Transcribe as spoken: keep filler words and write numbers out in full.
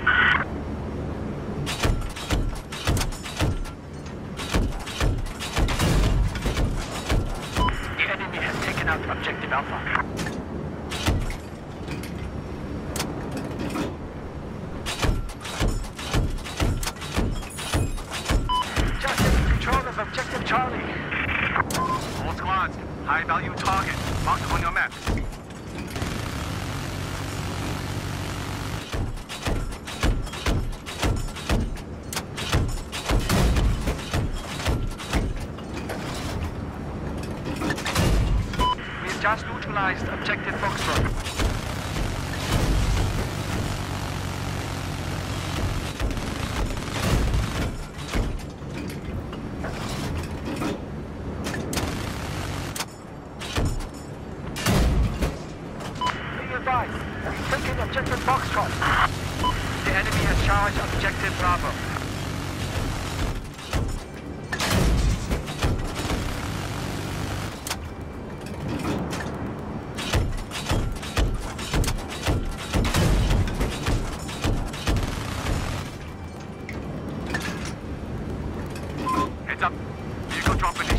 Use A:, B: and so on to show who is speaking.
A: The enemy has taken out objective Alpha. Just in control of objective Charlie.
B: All squads, high-value target, marked on your map.
A: We've just neutralized objective Foxtrot. We've taken objective Foxtrot. The enemy has charged objective Bravo.
B: Heads up. Vehicle dropping in.